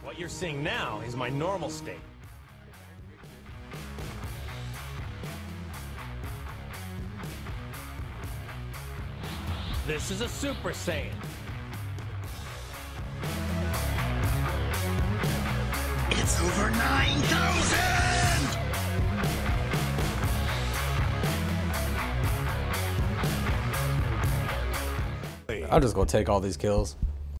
What you're seeing now is my normal state. This is a Super Saiyan. It's over 9,000! I'm just gonna take all these kills.